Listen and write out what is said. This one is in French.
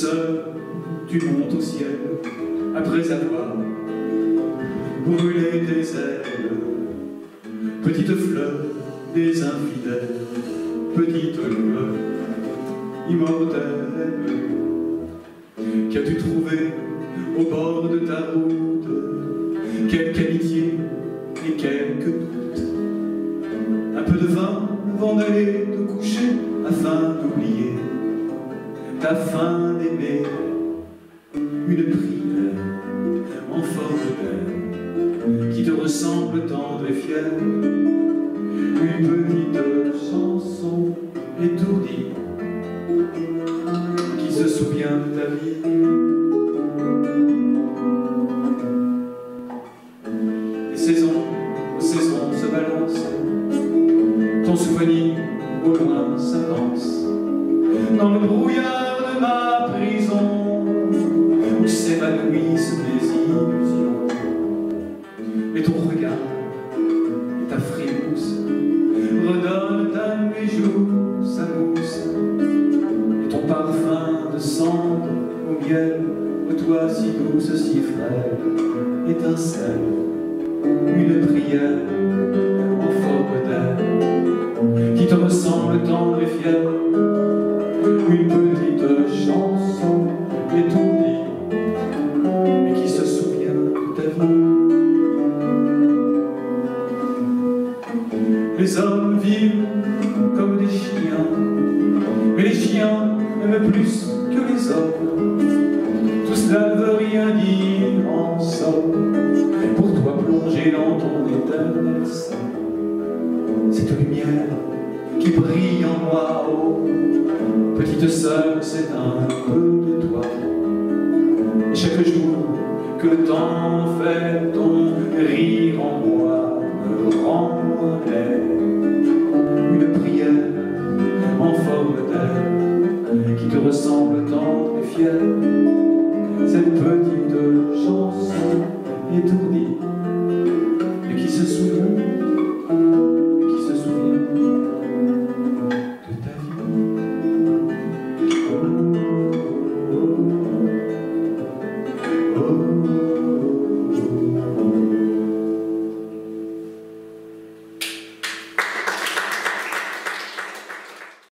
douceur, tu montes au ciel, après avoir brûlé tes ailes. Petite fleur des infidèles, petite fleur immortelle, qu'as-tu trouvé au bord de ta route? Quelque amitié et quelques doutes. Un peu de vin avant d'aller te coucher, afin d'oublier ta faim d'aimer. Une prière en forme d'air qui te ressemble tendre et fière. Une petite chanson étourdie qui se souvient de ta vie. Les saisons aux saisons se balancent, ton souvenir au loin s'avance dans le brouillard de ma prison où s'évanouissent mes illusions. Et ton regard et ta frimousse redonnent à mes joues sa mousse, et ton parfum de cendre au miel, aux doigts si douce, si frêle, étincelle. Une prière en forme d'air qui te ressemble tendre et fière. Une petite chanson étourdie mais qui se souvient de ta vie. Les hommes vivent comme des chiens, mais les chiens aiment plus que les hommes. Tout cela ne veut rien dire en somme. Pour toi plonger dans ton éternel sein, cette lumière qui brille en moi, oh, petite sœur, c'est un peu de toi. Et chaque jour que le temps fait ton rire en moi me rend laid. Une prière en forme d'air qui te ressemble tendre et fière. Cette petite chanson étourdie